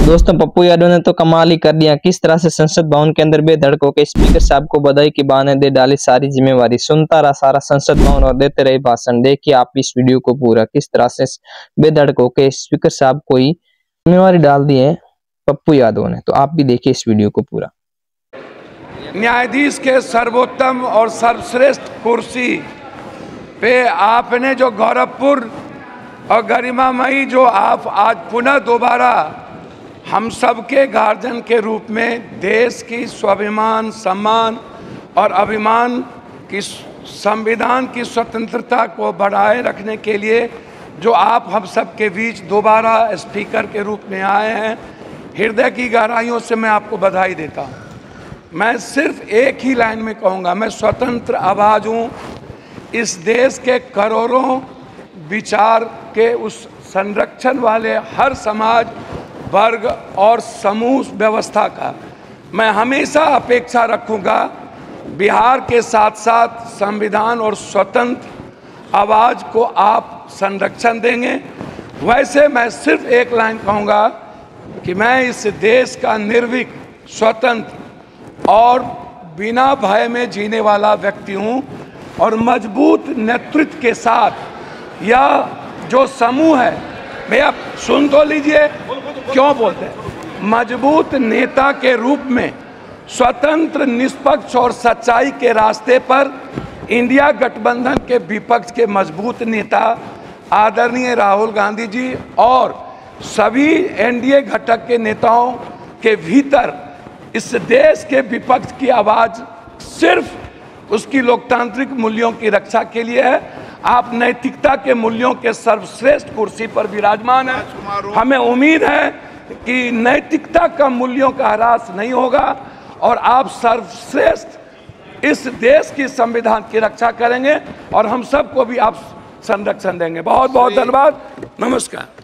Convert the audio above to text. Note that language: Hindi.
दोस्तों पप्पू यादव ने तो कमाल ही कर दिया। किस तरह से संसद भवन के अंदर बेधड़क होकर स्पीकर साहब को बधाई की बहाने दे डाली सारी जिम्मेवारी। सुनता रहा सारा संसद भवन और देते रहे भाषण। देखिए आप इस वीडियो को पूरा, किस तरह से बेधड़क होकर स्पीकर साहब को ही जिम्मेवारी डाल दी है पप्पू यादव ने। तो आप भी देखिए इस वीडियो को पूरा। न्यायाधीश के सर्वोत्तम और सर्वश्रेष्ठ कुर्सी पे आपने जो गौरवपूर्ण और गरिमामयी जो आप आज पुनः दोबारा हम सबके गार्जियन के रूप में देश की स्वाभिमान, सम्मान और अभिमान की संविधान की स्वतंत्रता को बढ़ाए रखने के लिए जो आप हम सबके बीच दोबारा स्पीकर के रूप में आए हैं, हृदय की गहराइयों से मैं आपको बधाई देता हूं। मैं सिर्फ एक ही लाइन में कहूँगा, मैं स्वतंत्र आवाज़ हूँ इस देश के करोड़ों विचार के उस संरक्षण वाले हर समाज वर्ग और समूह व्यवस्था का। मैं हमेशा अपेक्षा रखूँगा बिहार के साथ साथ संविधान और स्वतंत्र आवाज़ को आप संरक्षण देंगे। वैसे मैं सिर्फ एक लाइन कहूँगा कि मैं इस देश का निर्भीक, स्वतंत्र और बिना भय में जीने वाला व्यक्ति हूँ और मजबूत नेतृत्व के साथ यह जो समूह है, भैया सुन तो लीजिए, क्यों बोलते हैं, मजबूत नेता के रूप में स्वतंत्र, निष्पक्ष और सच्चाई के रास्ते पर इंडिया गठबंधन के विपक्ष के मजबूत नेता आदरणीय राहुल गांधी जी और सभी एनडीए घटक के नेताओं के भीतर इस देश के विपक्ष की आवाज़ सिर्फ उसकी लोकतांत्रिक मूल्यों की रक्षा के लिए है। आप नैतिकता के मूल्यों के सर्वश्रेष्ठ कुर्सी पर विराजमान हैं। हमें उम्मीद है कि नैतिकता का मूल्यों का ह्रास नहीं होगा और आप सर्वश्रेष्ठ इस देश की संविधान की रक्षा करेंगे और हम सबको भी आप संरक्षण देंगे। बहुत बहुत धन्यवाद, नमस्कार।